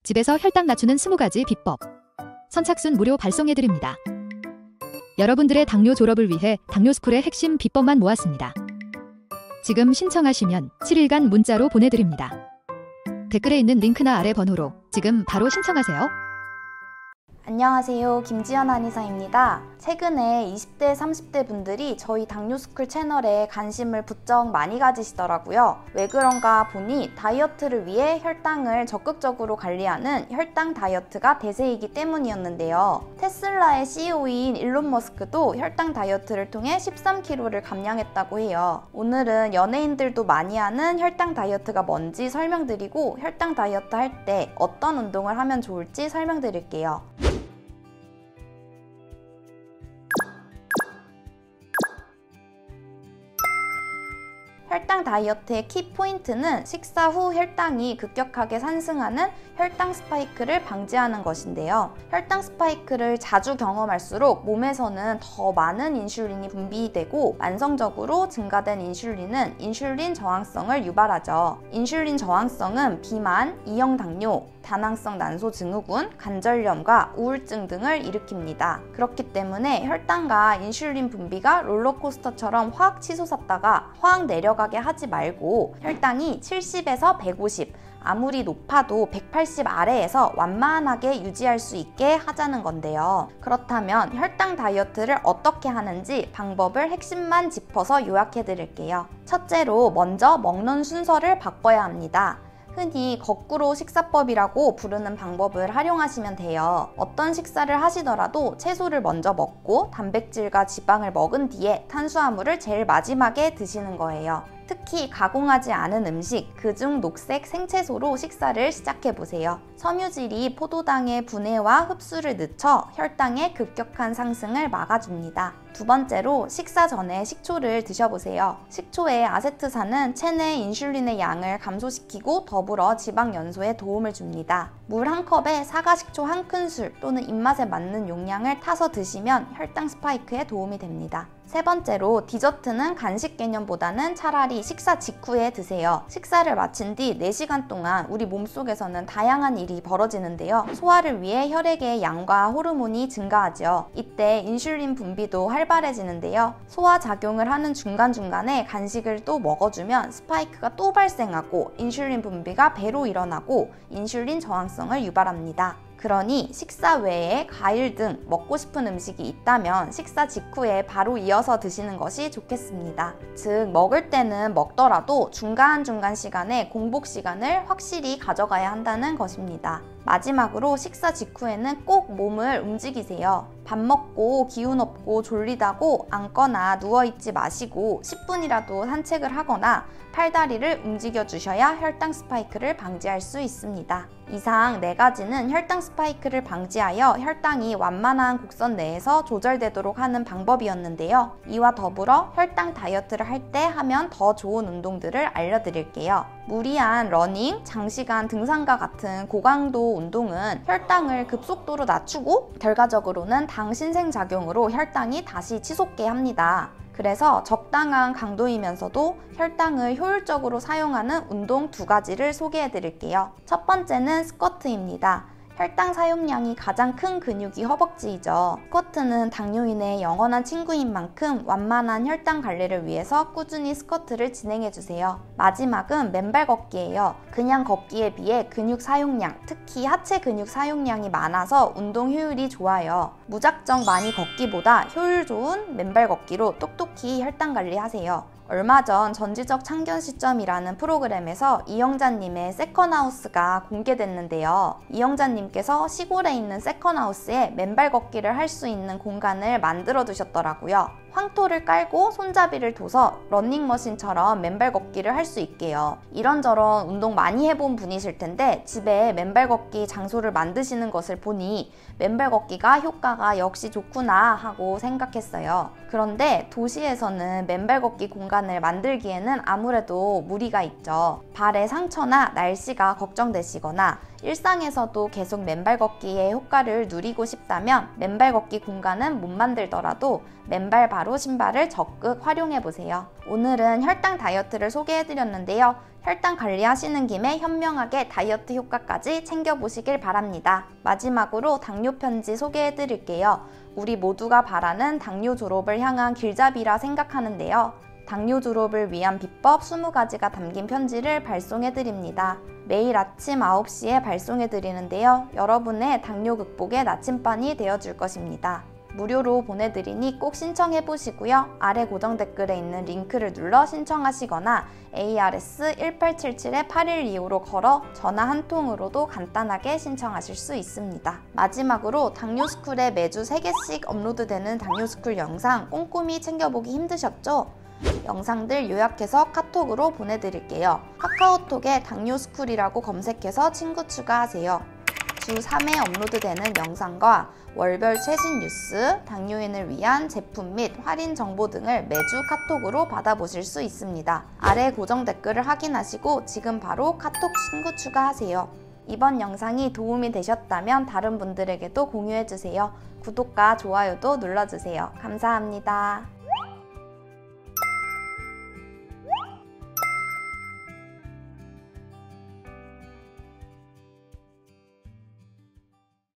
집에서 혈당 낮추는 20가지 비법. 선착순 무료 발송해드립니다. 여러분들의 당뇨 졸업을 위해 당뇨스쿨의 핵심 비법만 모았습니다. 지금 신청하시면 7일간 문자로 보내드립니다. 댓글에 있는 링크나 아래 번호로 지금 바로 신청하세요. 안녕하세요. 김지연 한의사입니다. 최근에 20대, 30대 분들이 저희 당뇨스쿨 채널에 관심을 부쩍 많이 가지시더라고요. 왜 그런가 보니 다이어트를 위해 혈당을 적극적으로 관리하는 혈당 다이어트가 대세이기 때문이었는데요. 테슬라의 CEO인 일론 머스크도 혈당 다이어트를 통해 13kg를 감량했다고 해요. 오늘은 연예인들도 많이 하는 혈당 다이어트가 뭔지 설명드리고 혈당 다이어트 할 때 어떤 운동을 하면 좋을지 설명드릴게요. 혈당 다이어트의 키포인트는 식사 후 혈당이 급격하게 상승하는 혈당 스파이크를 방지하는 것인데요. 혈당 스파이크를 자주 경험할수록 몸에서는 더 많은 인슐린이 분비되고 만성적으로 증가된 인슐린은 인슐린 저항성을 유발하죠. 인슐린 저항성은 비만, 2형 당뇨, 다낭성 난소 증후군, 관절염과 우울증 등을 일으킵니다. 그렇기 때문에 혈당과 인슐린 분비가 롤러코스터처럼 확 치솟았다가 확 내려가게 하지 말고 혈당이 70에서 150, 아무리 높아도 180 아래에서 완만하게 유지할 수 있게 하자는 건데요. 그렇다면 혈당 다이어트를 어떻게 하는지 방법을 핵심만 짚어서 요약해 드릴게요. 첫째로 먼저 먹는 순서를 바꿔야 합니다. 흔히 거꾸로 식사법이라고 부르는 방법을 활용하시면 돼요. 어떤 식사를 하시더라도 채소를 먼저 먹고 단백질과 지방을 먹은 뒤에 탄수화물을 제일 마지막에 드시는 거예요. 특히 가공하지 않은 음식, 그중 녹색 생채소로 식사를 시작해보세요. 섬유질이 포도당의 분해와 흡수를 늦춰 혈당의 급격한 상승을 막아줍니다. 두 번째로 식사 전에 식초를 드셔보세요. 식초의 아세트산은 체내 인슐린의 양을 감소시키고 더불어 지방 연소에 도움을 줍니다. 물 한 컵에 사과식초 한 큰술 또는 입맛에 맞는 용량을 타서 드시면 혈당 스파이크에 도움이 됩니다. 세 번째로 디저트는 간식 개념보다는 차라리 식사 직후에 드세요. 식사를 마친 뒤 4시간 동안 우리 몸속에서는 다양한 일이 벌어지는데요. 소화를 위해 혈액의 양과 호르몬이 증가하죠. 이때 인슐린 분비도 활발해지는데요. 소화 작용을 하는 중간중간에 간식을 또 먹어주면 스파이크가 또 발생하고 인슐린 분비가 배로 일어나고 인슐린 저항성을 유발합니다. 그러니 식사 외에 과일 등 먹고 싶은 음식이 있다면 식사 직후에 바로 이어서 드시는 것이 좋겠습니다. 즉 먹을 때는 먹더라도 중간중간 시간에 공복 시간을 확실히 가져가야 한다는 것입니다. 마지막으로 식사 직후에는 꼭 몸을 움직이세요. 밥 먹고 기운 없고 졸리다고 앉거나 누워있지 마시고 10분이라도 산책을 하거나 팔다리를 움직여 주셔야 혈당 스파이크를 방지할 수 있습니다. 이상 4가지는 혈당 스파이크를 방지하여 혈당이 완만한 곡선 내에서 조절되도록 하는 방법이었는데요. 이와 더불어 혈당 다이어트를 할 때 하면 더 좋은 운동들을 알려드릴게요. 무리한 러닝, 장시간 등산과 같은 고강도 운동은 혈당을 급속도로 낮추고 결과적으로는 당 신생작용으로 혈당이 다시 치솟게 합니다. 그래서 적당한 강도이면서도 혈당을 효율적으로 사용하는 운동 2가지를 소개해 드릴게요. 첫 번째는 스쿼트입니다. 혈당 사용량이 가장 큰 근육이 허벅지이죠. 스쿼트는 당뇨인의 영원한 친구인 만큼 완만한 혈당 관리를 위해서 꾸준히 스쿼트를 진행해주세요. 마지막은 맨발 걷기예요. 그냥 걷기에 비해 근육 사용량, 특히 하체 근육 사용량이 많아서 운동 효율이 좋아요. 무작정 많이 걷기보다 효율 좋은 맨발 걷기로 똑똑히 혈당 관리하세요. 얼마 전 전지적 참견 시점이라는 프로그램에서 이영자님의 세컨하우스가 공개됐는데요. 이영자님께서 시골에 있는 세컨하우스에 맨발 걷기를 할 수 있는 공간을 만들어 두셨더라고요. 황토를 깔고 손잡이를 둬서 러닝머신처럼 맨발 걷기를 할 수 있게요. 이런저런 운동 많이 해본 분이실 텐데 집에 맨발 걷기 장소를 만드시는 것을 보니 맨발 걷기가 효과가 역시 좋구나 하고 생각했어요. 그런데 도시에서는 맨발 걷기 공간을 만들기에는 아무래도 무리가 있죠. 발에 상처나 날씨가 걱정되시거나 일상에서도 계속 맨발 걷기의 효과를 누리고 싶다면 맨발 걷기 공간은 못 만들더라도 맨발 바로 가로 신발을 적극 활용해보세요. 오늘은 혈당 다이어트를 소개해드렸는데요. 혈당 관리하시는 김에 현명하게 다이어트 효과까지 챙겨보시길 바랍니다. 마지막으로 당뇨 편지 소개해드릴게요. 우리 모두가 바라는 당뇨 졸업을 향한 길잡이라 생각하는데요. 당뇨 졸업을 위한 비법 20가지가 담긴 편지를 발송해드립니다. 매일 아침 9시에 발송해드리는데요. 여러분의 당뇨 극복의 나침반이 되어줄 것입니다. 무료로 보내드리니 꼭 신청해보시고요. 아래 고정 댓글에 있는 링크를 눌러 신청하시거나 ARS 1877-8125로 걸어 전화 한 통으로도 간단하게 신청하실 수 있습니다. 마지막으로 당뇨스쿨에 매주 3개씩 업로드되는 당뇨스쿨 영상 꼼꼼히 챙겨보기 힘드셨죠? 영상들 요약해서 카톡으로 보내드릴게요. 카카오톡에 당뇨스쿨이라고 검색해서 친구 추가하세요. 주 3회 업로드되는 영상과 월별 최신 뉴스, 당뇨인을 위한 제품 및 할인 정보 등을 매주 카톡으로 받아보실 수 있습니다. 아래 고정 댓글을 확인하시고 지금 바로 카톡 친구 추가하세요. 이번 영상이 도움이 되셨다면 다른 분들에게도 공유해주세요. 구독과 좋아요도 눌러주세요. 감사합니다.